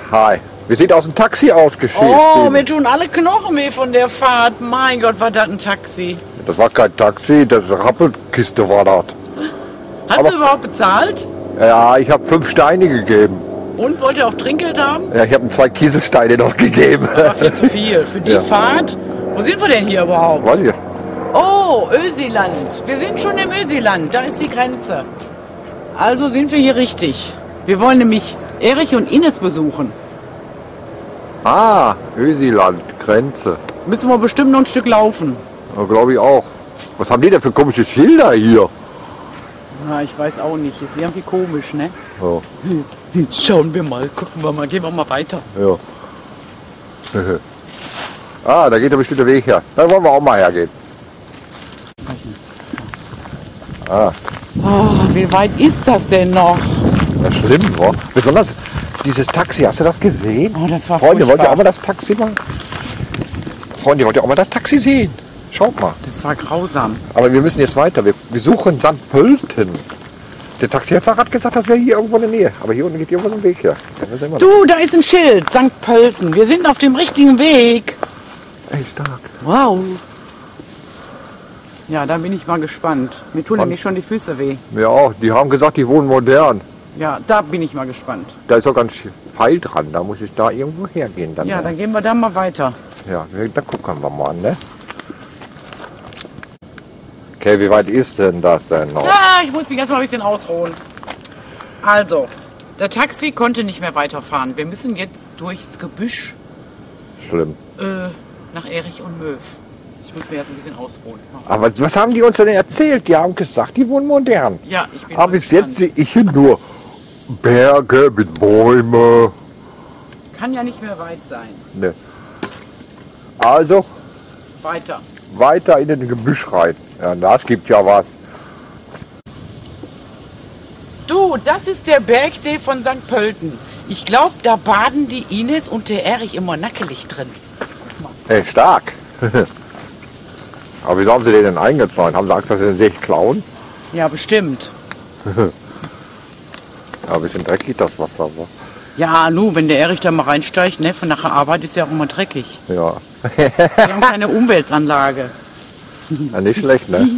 Hi. Wir sind aus dem Taxi ausgestiegen. Oh, mir tun alle Knochen weh von der Fahrt. Mein Gott, war das ein Taxi? Das war kein Taxi, das ist eine Rappelkiste war das. Hast du überhaupt bezahlt? Ja, ich habe 5 Steine gegeben. Und wollt ihr auch Trinkgeld haben? Ja, ich habe ihm 2 Kieselsteine noch gegeben. Aber viel zu viel. Für die Fahrt. Wo sind wir denn hier überhaupt? Weiß ich. Oh, Ösiland. Wir sind schon im Ösiland. Da ist die Grenze. Also sind wir hier richtig. Wir wollen nämlich Erich und Ines besuchen. Ah, Ösiland, Grenze. Müssen wir bestimmt noch ein Stück laufen. Ja, glaube ich auch. Was haben die denn für komische Schilder hier? Ja, ich weiß auch nicht. Ist irgendwie komisch, ne? Ja. Schauen wir mal, gucken wir mal, gehen wir mal weiter. Ja. Ah, da geht der bestimmte Weg her. Da wollen wir auch mal hergehen. Ah, Oh, wie weit ist das denn noch? das ist schlimm, wa? Besonders dieses Taxi, hast du das gesehen? Oh, das war Freunde, wollt ihr furchtbar. auch mal das Taxi machen? Freunde, wollt ihr auch mal das Taxi sehen? Schaut mal. Das war grausam. Aber wir müssen jetzt weiter. Wir suchen St. Pölten. Der Taxifahrer hat gesagt, das wäre hier irgendwo in der Nähe. Aber hier unten geht irgendwo so ein Weg her. Du, da ist ein Schild, St. Pölten. Wir sind auf dem richtigen Weg. Ey, stark. Wow. Ja, da bin ich mal gespannt. Mir tun nämlich schon die Füße weh. Ja, auch. Die haben gesagt, die wohnen modern. Ja, da bin ich mal gespannt. Da ist auch ganz Pfeil dran. Da muss ich da irgendwo hergehen. Dann Ja, dann gehen wir da mal weiter. ja, da gucken wir mal an, ne? Okay, wie weit ist denn das denn noch? Ja, ich muss mich erst mal ein bisschen ausruhen. Also, der Taxi konnte nicht mehr weiterfahren. Wir müssen jetzt durchs Gebüsch Schlimm. nach Erich und Möw. Ich muss mir erst ein bisschen ausruhen. Aber was haben die uns denn erzählt? Die haben gesagt, die wohnen modern. Ja, ich bin Aber mal bis jetzt gespannt. sehe ich hier nur Berge mit Bäumen. Kann ja nicht mehr weit sein. Ne. Also Weiter. weiter in den Gebüsch rein. Ja, das gibt ja was. Du, das ist der Bergsee von St. Pölten. Ich glaube, da baden die Ines und der Erich immer nackelig drin. Ey, stark. Aber wieso haben sie den denn eingezäunt? Haben sie Angst, dass sie den See klauen? Ja, bestimmt. Ja, ein bisschen dreckig das Wasser. Wa? Ja, nu, wenn der Erich da mal reinsteigt, ne, von nach der Arbeit ist ja auch immer dreckig. Ja. Wir haben keine Umweltanlage. Ja, nicht schlecht, ne?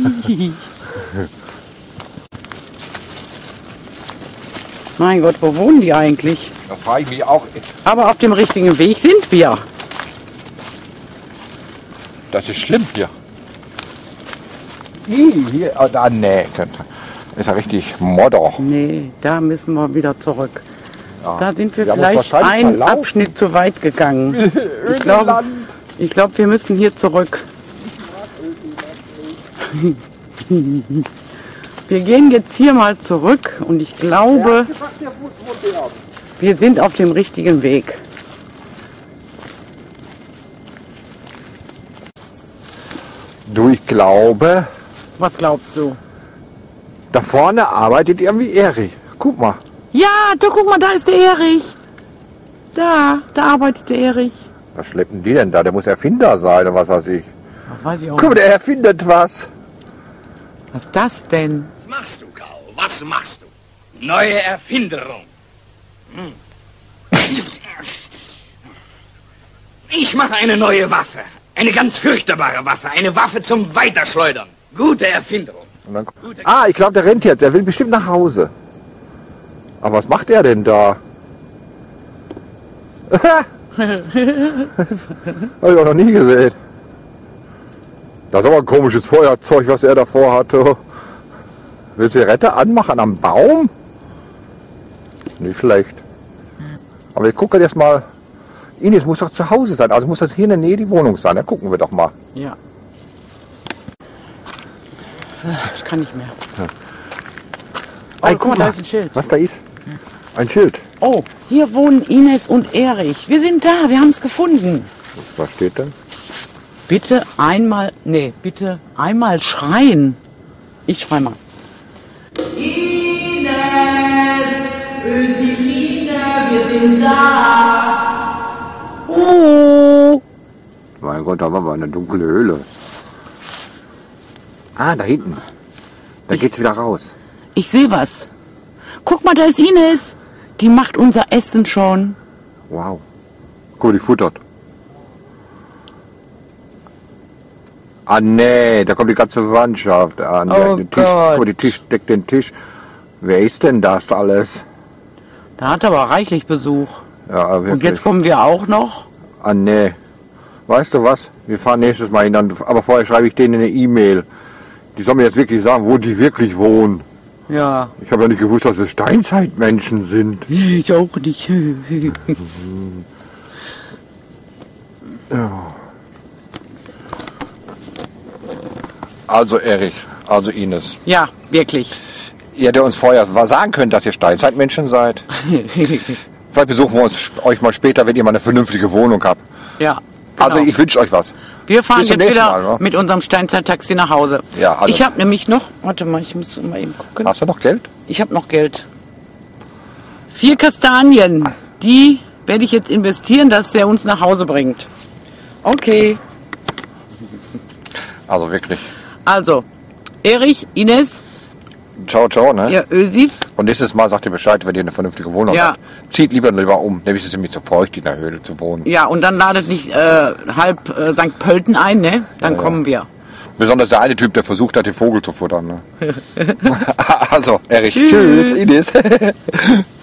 Mein Gott, wo wohnen die eigentlich? Das frage ich mich auch. Aber auf dem richtigen Weg sind wir. Das ist schlimm hier. Hier, oh, da, nee. Ist ja richtig Modder. Nee, da müssen wir wieder zurück. Ja. Da sind wir Wir haben uns vielleicht wahrscheinlich einen verlaufen. Abschnitt zu weit gegangen. Ich glaube, wir müssen hier zurück. Wir gehen jetzt hier mal zurück und ich glaube, wir sind auf dem richtigen Weg. Du, ich glaube, Was glaubst du? da vorne arbeitet irgendwie Erich. Guck mal. Ja, du guck mal, da ist der Erich. Da arbeitet der Erich. Was schleppen die denn da? Der muss Erfinder sein oder was weiß ich. Ach, weiß ich auch Guck mal, nicht. der erfindet was. Was ist das denn? Was machst du, Kau? Was machst du? Neue Erfinderung. Hm. Ich mache eine neue Waffe. Eine ganz furchtbare Waffe. Eine Waffe zum Weiterschleudern. Gute Erfinderung. Und dann, ich glaube, der rennt jetzt. Der will bestimmt nach Hause. Aber was macht er denn da? Habe ich auch noch nie gesehen. Das ist aber ein komisches Feuerzeug, was er davor hatte. Willst du die Rette anmachen am Baum? Nicht schlecht. Aber ich gucke jetzt mal. Ines muss doch zu Hause sein. Also muss das hier in der Nähe die Wohnung sein. Dann gucken wir doch mal. Ja. Ich kann nicht mehr. Oh, Ey, guck mal, da ist ein Schild. Was da ist? Ein Schild. Oh, hier wohnen Ines und Erich. Wir sind da, wir haben es gefunden. Was steht denn? Bitte einmal schreien. Ich schrei mal. Ines, Öseline, wir sind da. Mein Gott, da war mal eine dunkle Höhle. Ah, da hinten. Da geht's wieder raus. Ich sehe was. Guck mal, da ist Ines. Die macht unser Essen schon. Wow. Guck mal, die futtert. Ah nee, da kommt die ganze Mannschaft an. Oh Den Tisch, Gott. guck mal, die Tisch deckt den Tisch. Wer ist denn das alles? Da hat aber reichlich Besuch. Ja, wirklich. Und jetzt kommen wir auch noch. Ah nee. Weißt du was? Wir fahren nächstes Mal hin, aber vorher schreibe ich denen eine E-Mail. Die sollen mir jetzt wirklich sagen, wo die wirklich wohnen. Ja. Ich habe ja nicht gewusst, dass es Steinzeitmenschen sind. Ich auch nicht. Ja. Also Erich, also Ines. Ja, wirklich. Ihr hättet uns vorher sagen können, dass ihr Steinzeitmenschen seid. Vielleicht besuchen wir euch mal später, wenn ihr mal eine vernünftige Wohnung habt. Ja. Genau. Also ich wünsche euch was. Wir fahren Bis zum jetzt nächsten wieder Mal, ne? mit unserem Steinzeit-Taxi nach Hause. Ja, also- Ich habe nämlich noch, warte mal, ich muss mal eben gucken. Hast du noch Geld? Ich habe noch Geld. 4 Kastanien, die werde ich jetzt investieren, dass der uns nach Hause bringt. Okay. Also wirklich. Also, Erich, Ines, Ciao, ciao, ne? ihr Ösis. Und nächstes Mal sagt ihr Bescheid, wenn ihr eine vernünftige Wohnung Ja. habt. Zieht lieber um. Nämlich ist es nämlich zu feucht, in der Höhle zu wohnen. Ja, und dann ladet nicht halb St. Pölten ein, ne? Dann kommen wir. Besonders der eine Typ, der versucht hat, den Vogel zu futtern. Ne? Also, Erich. Tschüss. Tschüss, Ines.